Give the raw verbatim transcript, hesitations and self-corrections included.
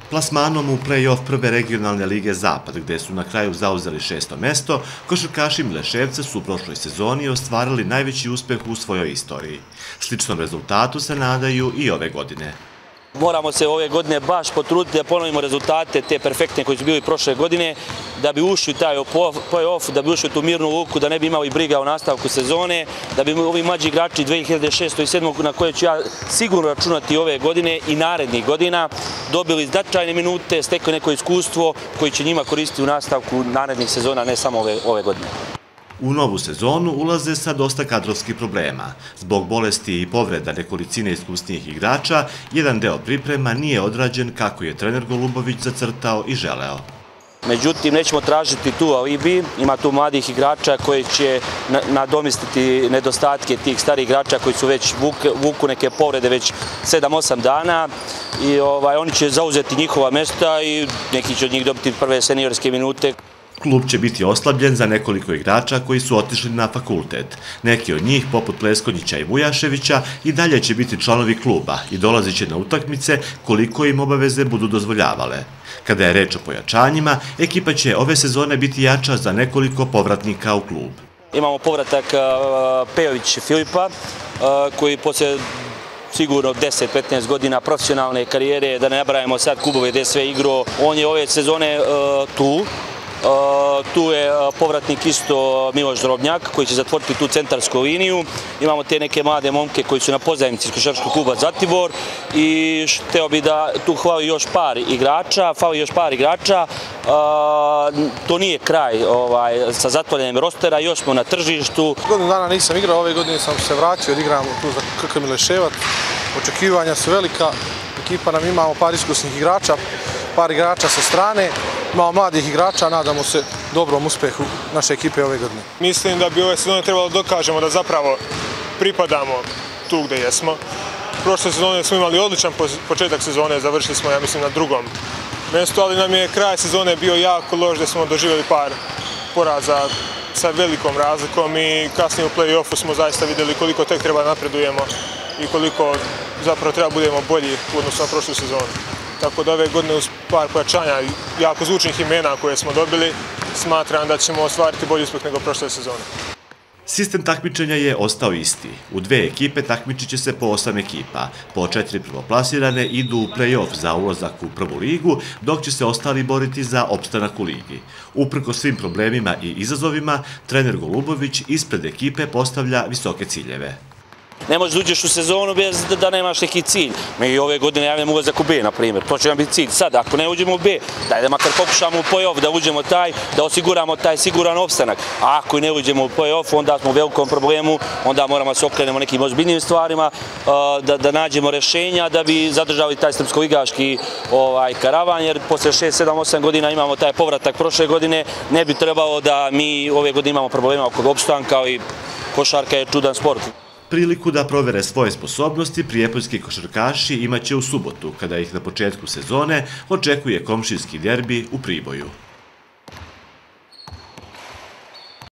Plasmanom u play-off prve regionalne lige Zapad, gde su na kraju zauzeli šesto mesto, košarkaši Mileševca su u prošloj sezoni ostvarili najveći uspeh u svojoj istoriji. Sličnom rezultatu se nadaju i ove godine. Moramo se ove godine baš potruditi da ponovimo rezultate te perfektne koji su bili prošle godine, da bi ušli u taj play-off, da bi ušli u tu mirnu luku, da ne bi imali briga o nastavku sezone, da bi ovi mlađi igrači dve hiljade šeste i sedme na koje ću ja sigurno računati ove godine i narednih godina, dobili značajne minute, stekli neko iskustvo koji će njima koristiti u nastavku narednih sezona, ne samo ove, ove godine. U novu sezonu ulaze sa dosta kadrovskih problema. Zbog bolesti i povreda nekolicine iskusnijih igrača, jedan deo priprema nije odrađen kako je trener Golubović zacrtao i želeo. Međutim, nećemo tražiti tu alibi, ima tu mladih igrača koji će nadomestiti nedostatke tih starih igrača koji su već vuku neke povrede već sedam osam dana i ovaj, oni će zauzeti njihova mesta i neki će od njih dobiti prve seniorske minute. Klub će biti oslabljen za nekoliko igrača koji su otišli na fakultet. Neki od njih, poput Pleskonjića i Vujaševića, i dalje će biti članovi kluba i dolazit će na utakmice koliko im obaveze budu dozvoljavale. Kada je reč o pojačanjima, ekipa će ove sezone biti jača za nekoliko povratnika u klub. Imamo povratak Pejović Filipa, koji poslije sigurno deset petnaest godina profesionalne karijere, da ne nabrajamo sad klubove gde je sve igrao, on je ove sezone tu. Tu je povratnik isto Miloš Drobnjak koji će zatvoriti tu centarsku liniju. Imamo te neke mlade momke koji su na pozajmici iz košarkaškog kluba Zlatibor i hteo bi da tu hvali još par igrača, fali još par igrača. To nije kraj sa zatvorenjem rostera, još smo na tržištu. Godinu dana nisam igrao, ove godine sam se vratio, odigramo tu za K K Mileševac. Očekivanja su velika, ekipa nam imamo par iskusnih igrača, par igrača sa strane. Imamo mladih igrača, nadamo se dobrom uspehu naše ekipe ove godine. Mislim da bi ove sezone trebalo da dokažemo da zapravo pripadamo tu gde jesmo. Prošle sezone smo imali odličan početak sezone, završili smo, ja mislim, na drugom mjestu, ali nam je kraj sezone bio jako loš, da smo doživjeli par poraza sa velikom razlikom i kasnije u play-offu smo zaista vidjeli koliko tek treba napredujemo i koliko zapravo treba budemo bolji u odnosu na prošlu sezonu. Tako da ove godine uz par pojačanja jako zvučnih imena koje smo dobili, smatram da ćemo ostvariti bolji uspeh nego prošle sezone. Sistem takmičenja je ostao isti. U dve ekipe takmičit će se po osam ekipa. Po četiri prvoplasirane idu u play-off za ulazak u prvu ligu, dok će se ostali boriti za opstanak u ligi. Uprkos svim problemima i izazovima, trener Golubović ispred ekipe postavlja visoke ciljeve. Ne možeš da uđeš u sezonu bez da nemaš neki cilj. Mi ove godine javljamo ulazak u B, na primjer. To će nam biti cilj. Sad, ako ne uđemo u B, daj da makar pokušamo u play-off, da uđemo taj, da osiguramo taj siguran opstanak. A ako ne uđemo u play-off, onda smo u velikom problemu, onda moramo se okrenemo nekim ozbiljnim stvarima, da nađemo rešenja da bi zadržali taj srpsko-ligaški karavan, jer posle šest sedam osam godina imamo taj povratak prošle godine, ne bi trebalo da mi ove godine imamo problema oko opstanka, ali košarka je čudan sport. Priliku da provere svoje sposobnosti prijepoljski košarkaši imaće u subotu, kada ih na početku sezone očekuje komšijski derbi u Priboju.